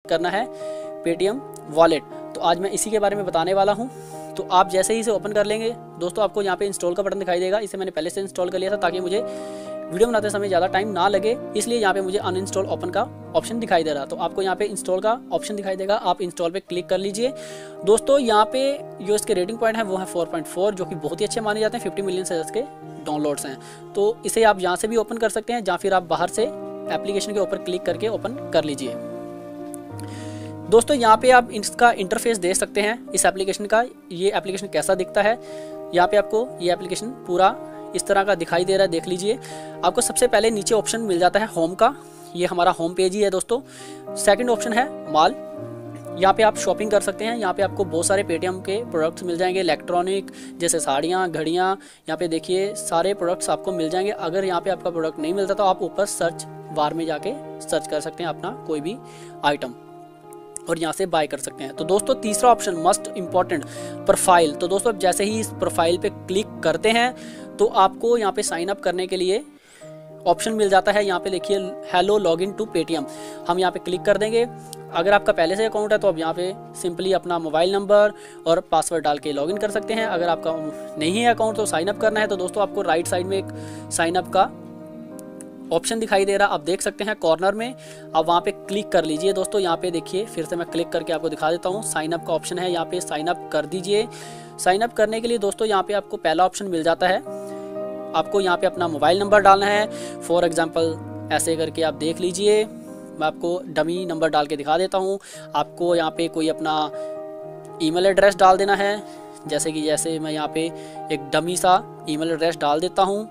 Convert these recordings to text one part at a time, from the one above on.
करना है Paytm wallet. तो आज मैं इसी के बारे में बताने वाला हूं। तो आप जैसे ही इसे ओपन कर लेंगे दोस्तों, आपको यहाँ पे इंस्टॉल का बटन दिखाई देगा। इसे मैंने पहले से इंस्टॉल कर लिया था ताकि मुझे वीडियो बनाते समय ज़्यादा टाइम ना लगे, इसलिए यहाँ पे मुझे अनइंस्टॉल ओपन का ऑप्शन दिखाई दे रहा। तो आपको यहाँ पे इंस्टॉल का ऑप्शन दिखाई देगा, आप इंस्टॉल पे क्लिक कर लीजिए। दोस्तों यहाँ पे जो इसके रेटिंग पॉइंट है वो है 4.4, जो कि बहुत ही अच्छे माने जाते हैं। 50 मिलियन से इसके डाउनलोड्स हैं। तो इसे आप यहाँ से भी ओपन कर सकते हैं, या फिर आप बाहर से एप्लीकेशन के ऊपर क्लिक करके ओपन कर लीजिए। दोस्तों यहाँ पे आप इसका इंटरफेस देख सकते हैं इस एप्लीकेशन का। ये एप्लीकेशन कैसा दिखता है, यहाँ पे आपको ये एप्लीकेशन पूरा इस तरह का दिखाई दे रहा है, देख लीजिए। आपको सबसे पहले नीचे ऑप्शन मिल जाता है होम का, ये हमारा होम पेज ही है दोस्तों। सेकंड ऑप्शन है मॉल, यहाँ पे आप शॉपिंग कर सकते हैं। यहाँ पे आपको बहुत सारे पेटीएम के प्रोडक्ट्स मिल जाएंगे, इलेक्ट्रॉनिक जैसे साड़ियाँ, घड़ियाँ। यहाँ पे देखिए सारे प्रोडक्ट्स आपको मिल जाएंगे। अगर यहाँ पे आपका प्रोडक्ट नहीं मिलता तो आप ऊपर सर्च बार में जाके सर्च कर सकते हैं अपना कोई भी आइटम और यहाँ से बाय कर सकते हैं। तो दोस्तों तीसरा ऑप्शन मस्ट इम्पॉर्टेंट, प्रोफाइल। तो दोस्तों जैसे ही इस प्रोफाइल पे क्लिक करते हैं तो आपको यहाँ पे साइन अप करने के लिए ऑप्शन मिल जाता है। यहाँ पे देखिए हेलो लॉगिन टू पेटीएम, हम यहाँ पे क्लिक कर देंगे। अगर आपका पहले से अकाउंट है तो आप यहाँ पे सिंपली अपना मोबाइल नंबर और पासवर्ड डाल के लॉगिन कर सकते हैं। अगर आपका नहीं है अकाउंट तो साइन अप करना है। तो दोस्तों आपको राइट साइड में एक साइन अप का ऑप्शन दिखाई दे रहा, आप देख सकते हैं कॉर्नर में, आप वहाँ पे क्लिक कर लीजिए। दोस्तों यहाँ पे देखिए फिर से मैं क्लिक करके आपको दिखा देता हूँ। साइन अप का ऑप्शन है, यहाँ पे साइन अप कर दीजिए। साइन अप करने के लिए दोस्तों यहाँ पे आपको पहला ऑप्शन मिल जाता है, आपको यहाँ पे अपना मोबाइल नंबर डालना है। फॉर एग्जांपल ऐसे करके आप देख लीजिए, मैं आपको डमी नंबर डाल के दिखा देता हूँ। आपको यहाँ पे कोई अपना ईमेल एड्रेस डाल देना है, जैसे मैं यहाँ पे एक डमी सा ईमेल एड्रेस डाल देता हूँ।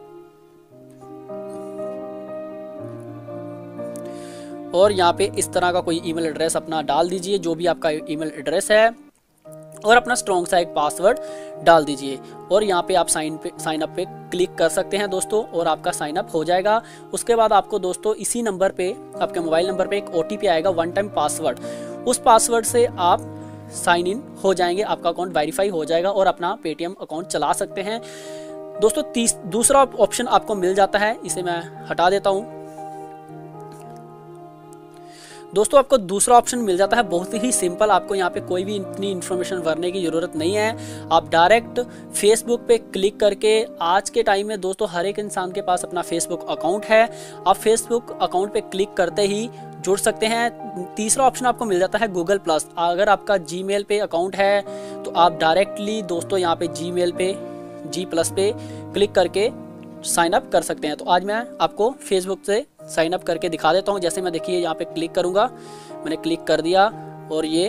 और यहाँ पे इस तरह का कोई ईमेल एड्रेस अपना डाल दीजिए, जो भी आपका ईमेल एड्रेस है, और अपना स्ट्रॉन्ग सा एक पासवर्ड डाल दीजिए। और यहाँ पे आप साइन अप पे क्लिक कर सकते हैं दोस्तों, और आपका साइन अप हो जाएगा। उसके बाद आपको दोस्तों इसी नंबर पे, आपके मोबाइल नंबर पे एक OTP आएगा, वन टाइम पासवर्ड। उस पासवर्ड से आप साइन इन हो जाएंगे, आपका अकाउंट वेरीफाई हो जाएगा और अपना पेटीएम अकाउंट चला सकते हैं। दोस्तों दूसरा ऑप्शन आपको मिल जाता है, इसे मैं हटा देता हूँ। दोस्तों आपको दूसरा ऑप्शन मिल जाता है बहुत ही सिंपल, आपको यहाँ पे कोई भी इतनी इन्फॉर्मेशन भरने की ज़रूरत नहीं है। आप डायरेक्ट फेसबुक पे क्लिक करके, आज के टाइम में दोस्तों हर एक इंसान के पास अपना फेसबुक अकाउंट है, आप फेसबुक अकाउंट पे क्लिक करते ही जुड़ सकते हैं। तीसरा ऑप्शन आपको मिल जाता है गूगल प्लस। अगर आपका जीमेल पे अकाउंट है तो आप डायरेक्टली दोस्तों यहाँ पे जीमेल पे G+ पे क्लिक करके साइन अप कर सकते हैं। तो आज मैं आपको फेसबुक से साइन अप करके दिखा देता हूं। जैसे मैं देखिए यहाँ पे क्लिक करूंगा, मैंने क्लिक कर दिया और ये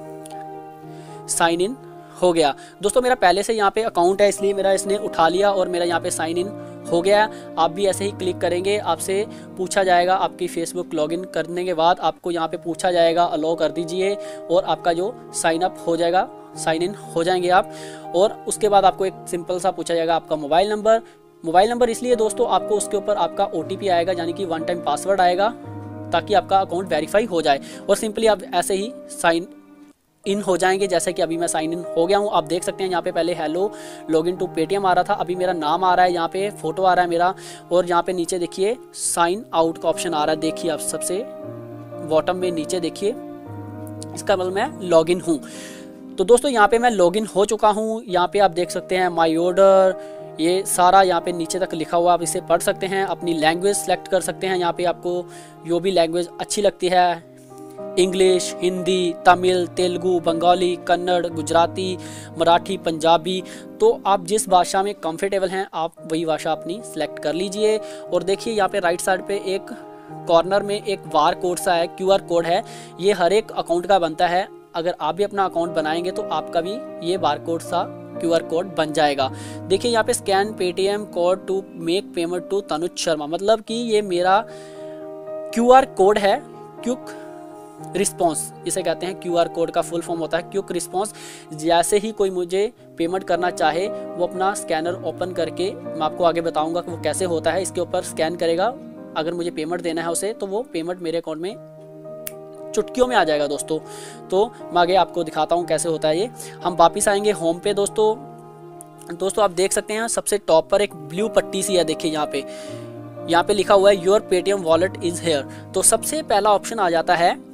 साइन इन हो गया। दोस्तों मेरा पहले से यहाँ पे अकाउंट है, इसलिए मेरा इसने उठा लिया और मेरा यहाँ पे साइन इन हो गया। आप भी ऐसे ही क्लिक करेंगे, आपसे पूछा जाएगा, आपकी फेसबुक लॉगिन करने के बाद आपको यहाँ पे पूछा जाएगा अलाउ कर दीजिए, और आपका जो साइन अप हो जाएगा, साइन इन हो जाएंगे आप। और उसके बाद आपको एक सिंपल सा पूछा जाएगा आपका मोबाइल नंबर इसलिए दोस्तों आपको उसके ऊपर आपका OTP आएगा, यानी कि वन टाइम पासवर्ड आएगा, ताकि आपका अकाउंट वेरीफाई हो जाए। और सिंपली आप ऐसे ही साइन इन हो जाएंगे, जैसे कि अभी मैं साइन इन हो गया हूं। आप देख सकते हैं यहाँ पे पहले हेलो लॉगिन टू पेटीएम आ रहा था, अभी मेरा नाम आ रहा है, यहाँ पे फोटो आ रहा है मेरा, और यहाँ पे नीचे देखिए साइन आउट का ऑप्शन आ रहा है। देखिए आप सबसे बॉटम में नीचे देखिए, इसका मतलब मैं लॉगिन हूँ। तो दोस्तों यहाँ पे मैं लॉगिन हो चुका हूँ। यहाँ पे आप देख सकते हैं माई ऑर्डर, ये सारा यहाँ पे नीचे तक लिखा हुआ, आप इसे पढ़ सकते हैं। अपनी लैंग्वेज सेलेक्ट कर सकते हैं, यहाँ पे आपको जो भी लैंग्वेज अच्छी लगती है, इंग्लिश, हिंदी, तमिल, तेलुगु, बंगाली, कन्नड़, गुजराती, मराठी, पंजाबी। तो आप जिस भाषा में कंफर्टेबल हैं आप वही भाषा अपनी सेलेक्ट कर लीजिए। और देखिए यहाँ पे राइट साइड पे एक कॉर्नर में एक बार कोड सा है, QR कोड है, ये हर एक अकाउंट का बनता है। अगर आप भी अपना अकाउंट बनाएंगे तो आपका भी ये बार कोड सा QR कोड बन जाएगा। देखिए यहाँ पे scan Paytm code to make payment to Tanuj Sharma, मतलब कि ये मेरा QR कोड है, क्विक रिस्पॉन्स इसे कहते हैं। QR कोड का फुल फॉर्म होता है क्विक रिस्पॉन्स। जैसे ही कोई मुझे पेमेंट करना चाहे वो अपना स्कैनर ओपन करके, मैं आपको आगे बताऊंगा कि वो कैसे होता है, इसके ऊपर स्कैन करेगा। अगर मुझे पेमेंट देना है उसे, तो वो पेमेंट मेरे अकाउंट में चुटकियों में आ जाएगा दोस्तों। तो मैं आगे आपको दिखाता हूँ कैसे होता है ये। हम वापिस आएंगे होम पे दोस्तों आप देख सकते हैं सबसे टॉप पर एक ब्लू पट्टी सी है, देखिए यहाँ पे लिखा हुआ है your Paytm wallet is here. तो सबसे पहला ऑप्शन आ जाता है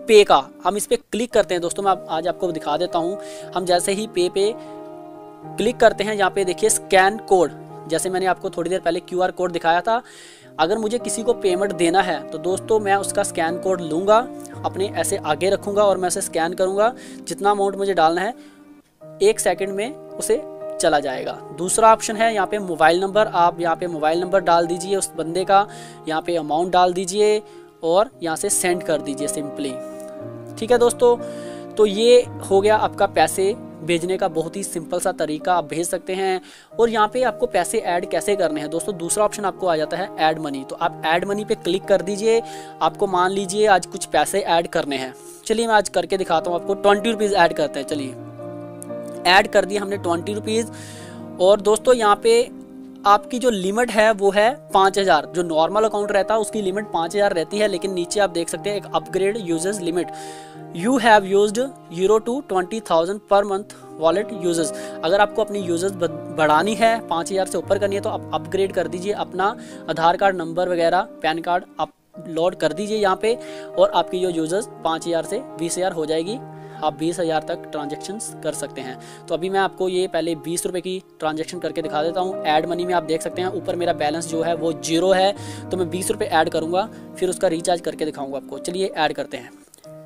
पे का, हम इस पर क्लिक करते हैं दोस्तों, मैं आज आपको दिखा देता हूँ। हम जैसे ही पे क्लिक करते हैं, यहाँ पे देखिए स्कैन कोड, जैसे मैंने आपको थोड़ी देर पहले QR कोड दिखाया था। अगर मुझे किसी को पेमेंट देना है तो दोस्तों मैं उसका स्कैन कोड लूँगा, अपने ऐसे आगे रखूँगा और मैं उसे स्कैन करूँगा। जितना अमाउंट मुझे डालना है 1 सेकंड में उसे चला जाएगा। दूसरा ऑप्शन है यहाँ पे मोबाइल नंबर, आप यहाँ पे मोबाइल नंबर डाल दीजिए उस बंदे का, यहाँ पे अमाउंट डाल दीजिए और यहाँ से सेंड कर दीजिए सिंपली। ठीक है दोस्तों, तो ये हो गया आपका पैसे भेजने का बहुत ही सिंपल सा तरीका, आप भेज सकते हैं। और यहाँ पे आपको पैसे ऐड कैसे करने हैं दोस्तों, दूसरा ऑप्शन आपको आ जाता है ऐड मनी। तो आप ऐड मनी पे क्लिक कर दीजिए। आपको मान लीजिए आज कुछ पैसे ऐड करने हैं, चलिए मैं आज करके दिखाता हूँ आपको। 20 रुपीज़ ऐड करते हैं। चलिए ऐड कर दिया हमने 20 रुपीज़। और दोस्तों यहाँ पे आपकी जो लिमिट है वो है 5000। जो नॉर्मल अकाउंट रहता है उसकी लिमिट 5000 रहती है, लेकिन नीचे आप देख सकते हैं एक upgrade users limit, you have used €0 to 20,000 per month wallet users. अगर आपको अपनी यूजर्स बढ़ानी है, 5000 से ऊपर करनी है, तो आप अपग्रेड कर दीजिए, अपना आधार कार्ड नंबर वगैरह, पैन कार्ड अपलोड कर दीजिए यहाँ पे, और आपकी जो यूजर्स 5000 से 20,000 हो जाएगी। आप 20,000 तक ट्रांजैक्शंस कर सकते हैं। तो अभी मैं आपको ये पहले 20 रुपये की ट्रांजैक्शन करके दिखा देता हूँ। ऐड मनी में आप देख सकते हैं ऊपर मेरा बैलेंस जो है वो 0 है, तो मैं 20 रुपये ऐड करूँगा, फिर उसका रिचार्ज करके दिखाऊँगा आपको। चलिए ऐड करते हैं।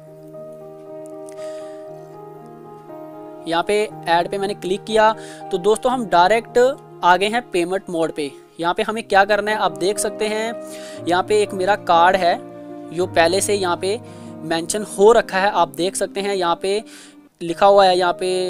यहाँ पे ऐड पे मैंने क्लिक किया तो दोस्तों हम डायरेक्ट आ गए हैं पेमेंट मोड पे। यहाँ पे हमें क्या करना है आप देख सकते हैं, यहाँ पे एक मेरा कार्ड है जो पहले से यहाँ पे मेंशन हो रखा है, आप देख सकते हैं। यहाँ पे लिखा हुआ है यहाँ पे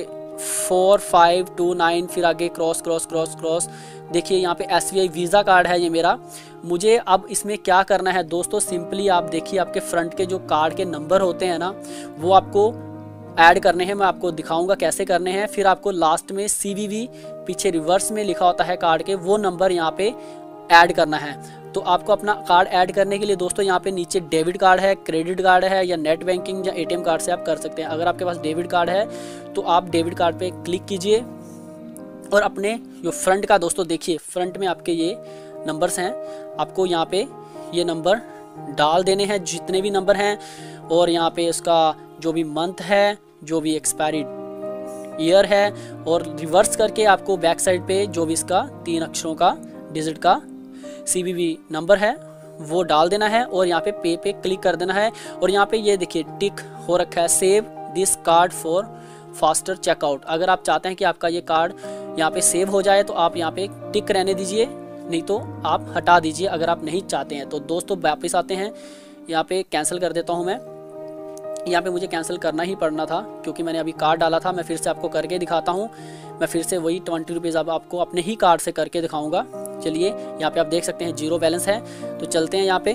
4529, फिर आगे क्रॉस। देखिए यहाँ पे SBI वीज़ा कार्ड है ये मेरा। मुझे अब इसमें क्या करना है दोस्तों, सिंपली आप देखिए आपके फ्रंट के जो कार्ड के नंबर होते हैं ना, वो आपको ऐड करने हैं। मैं आपको दिखाऊंगा कैसे करने हैं। फिर आपको लास्ट में CVV पीछे रिवर्स में लिखा होता है कार्ड के, वो नंबर यहाँ पे ऐड करना है। तो आपको अपना कार्ड ऐड करने के लिए दोस्तों यहाँ पे नीचे डेबिट कार्ड है, क्रेडिट कार्ड है, या नेट बैंकिंग या ATM कार्ड से आप कर सकते हैं। अगर आपके पास डेबिट कार्ड है तो आप डेबिट कार्ड पे क्लिक कीजिए और अपने जो फ्रंट का दोस्तों देखिए, फ्रंट में आपके ये नंबर्स हैं, आपको यहाँ पे ये नंबर डाल देने हैं जितने भी नंबर हैं, और यहाँ पे इसका जो भी मंथ है, जो भी एक्सपायरी ईयर है, और रिवर्स करके आपको बैक साइड पे जो भी इसका 3 अक्षरों का डिजिट का CVV नंबर है वो डाल देना है, और यहाँ पे क्लिक कर देना है। और यहाँ पे ये देखिए टिक हो रखा है, save this card for faster checkout. अगर आप चाहते हैं कि आपका ये कार्ड यहाँ पे सेव हो जाए तो आप यहाँ पे टिक रहने दीजिए, नहीं तो आप हटा दीजिए अगर आप नहीं चाहते हैं। तो दोस्तों वापस आते हैं, यहाँ पे कैंसिल कर देता हूँ मैं। यहाँ पे मुझे कैंसिल करना ही पड़ना था क्योंकि मैंने अभी कार्ड डाला था। मैं फिर से आपको करके दिखाता हूँ। मैं फिर से वही 20 रुपीज़ अब आपको अपने ही कार्ड से करके दिखाऊंगा। चलिए यहाँ पे आप देख सकते हैं 0 बैलेंस है, तो चलते हैं यहाँ पे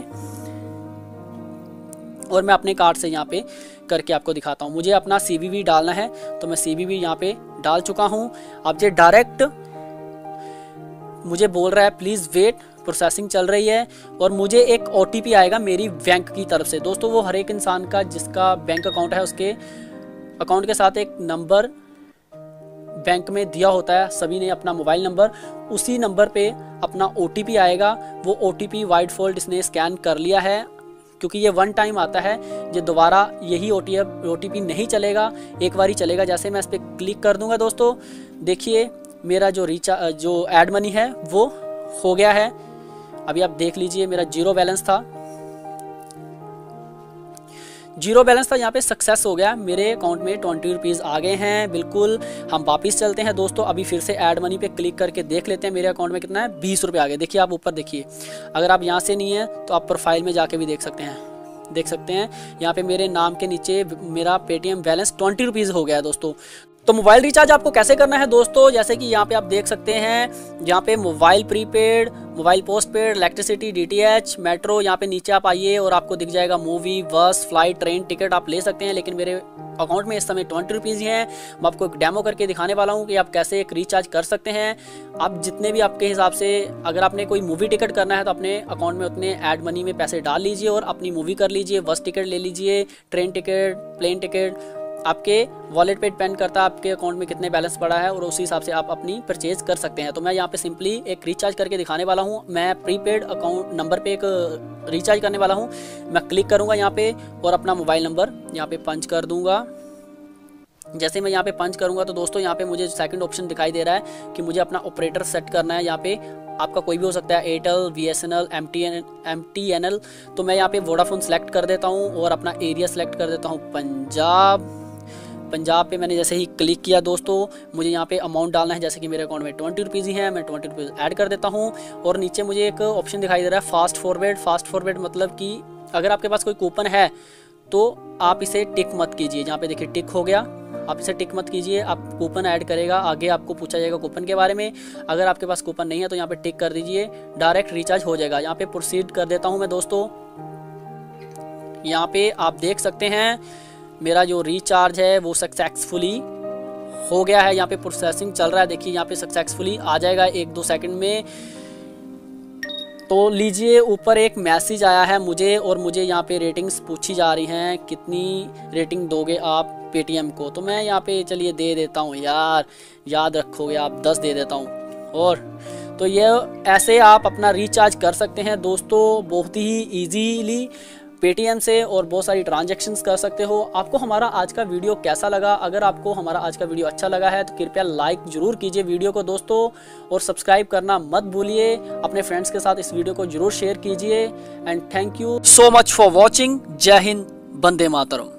और मैं अपने कार्ड से यहाँ पे करके आपको दिखाता हूँ। मुझे अपना CVV डालना है, तो मैं CVV यहाँ पे डाल चुका हूँ। अब ये डायरेक्ट मुझे बोल रहा है प्लीज़ वेट, प्रोसेसिंग चल रही है, और मुझे एक OTP आएगा मेरी बैंक की तरफ से। दोस्तों वो हर एक इंसान का जिसका बैंक अकाउंट है उसके अकाउंट के साथ एक नंबर बैंक में दिया होता है, सभी ने अपना मोबाइल नंबर, उसी नंबर पे अपना OTP आएगा। वो OTP वाइड फोल्ड इसने स्कैन कर लिया है क्योंकि ये 1 टाइम आता है, ये दोबारा यही OTP नहीं चलेगा, एक बार ही चलेगा। जैसे मैं इस पर क्लिक कर दूंगा दोस्तों, देखिए मेरा जो ऐड मनी है वो हो गया है। अभी आप देख लीजिए मेरा 0 बैलेंस था, 0 बैलेंस था, यहाँ पे सक्सेस हो गया। मेरे अकाउंट में 20 रुपीज़ आ गए हैं। बिल्कुल हम वापस चलते हैं दोस्तों, अभी फिर से ऐड मनी पे क्लिक करके देख लेते हैं मेरे अकाउंट में कितना है। 20 रुपये आ गए। देखिए आप ऊपर देखिए, अगर आप यहाँ से नहीं है तो आप प्रोफाइल में जाके भी देख सकते हैं। देख सकते हैं यहाँ पे मेरे नाम के नीचे मेरा पेटीएम बैलेंस 20 रुपीज़ हो गया है दोस्तों। तो मोबाइल रिचार्ज आपको कैसे करना है दोस्तों, जैसे कि यहाँ पे आप देख सकते हैं, यहाँ पे mobile prepaid, mobile postpaid, electricity, DTH, metro, यहाँ पे नीचे आप आइए और आपको दिख जाएगा मूवी, बस, फ्लाइट, ट्रेन टिकट आप ले सकते हैं। लेकिन मेरे अकाउंट में इस समय 20 रुपीज़ ही हैं। मैं आपको एक डेमो करके दिखाने वाला हूँ कि आप कैसे एक रिचार्ज कर सकते हैं। आप जितने भी आपके हिसाब से, अगर आपने कोई मूवी टिकट करना है तो अपने अकाउंट में उतने ऐड मनी में पैसे डाल लीजिए और अपनी मूवी कर लीजिए, बस टिकट ले लीजिए, ट्रेन टिकट, प्लेन टिकट, आपके वॉलेट पे डिपेंड करता है आपके अकाउंट में कितने बैलेंस पड़ा है और उसी हिसाब से आप अपनी परचेज कर सकते हैं। तो मैं यहाँ पे सिंपली एक रिचार्ज करके दिखाने वाला हूँ। मैं प्रीपेड अकाउंट नंबर पे एक रिचार्ज करने वाला हूँ। मैं क्लिक करूँगा यहाँ पे और अपना मोबाइल नंबर यहाँ पे पंच कर दूँगा। जैसे मैं यहाँ पे पंच करूँगा तो दोस्तों यहाँ पे मुझे सेकंड ऑप्शन दिखाई दे रहा है कि मुझे अपना ऑपरेटर सेट करना है। यहाँ पे आपका कोई भी हो सकता है, एयरटेल, BSNL, MTNL। तो मैं यहाँ पे वोडाफोन सेलेक्ट कर देता हूँ और अपना एरिया सेलेक्ट कर देता हूँ पंजाब पे मैंने जैसे ही क्लिक किया दोस्तों, मुझे यहाँ पे अमाउंट डालना है। जैसे कि मेरे अकाउंट में 20 रुपीज़ ही है, मैं 20 रुपीज़ ऐड कर देता हूँ। और नीचे मुझे एक ऑप्शन दिखाई दे रहा है फास्ट फॉरवर्ड मतलब कि अगर आपके पास कोई कूपन है तो आप इसे टिक मत कीजिए। जहाँ पे देखिए टिक हो गया, आप इसे टिक मत कीजिए। आप कूपन ऐड करेगा, आगे आपको पूछा जाएगा कूपन के बारे में। अगर आपके पास कूपन नहीं है तो यहाँ पे टिक कर दीजिए, डायरेक्ट रिचार्ज हो जाएगा। यहाँ पे प्रोसीड कर देता हूँ मैं दोस्तों। यहाँ पे आप देख सकते हैं मेरा जो रिचार्ज है वो सक्सेसफुली हो गया है। यहाँ पे प्रोसेसिंग चल रहा है, देखिए यहाँ पे सक्सेसफुली आ जाएगा 1-2 सेकंड में। तो लीजिए ऊपर एक मैसेज आया है मुझे और मुझे यहाँ पे रेटिंग्स पूछी जा रही हैं, कितनी रेटिंग दोगे आप पेटीएम को। तो मैं यहाँ पे चलिए दे देता हूँ यार, याद रखोगे आप, 10 दे देता हूँ। और तो ये ऐसे आप अपना रिचार्ज कर सकते हैं दोस्तों, बहुत ही इजीली पेटीएम से, और बहुत सारी ट्रांजैक्शंस कर सकते हो। आपको हमारा आज का वीडियो कैसा लगा? अगर आपको हमारा आज का वीडियो अच्छा लगा है तो कृपया लाइक जरूर कीजिए वीडियो को दोस्तों, और सब्सक्राइब करना मत भूलिए। अपने फ्रेंड्स के साथ इस वीडियो को जरूर शेयर कीजिए। And thank you so much for watching. जय हिंद, वंदे मातरम।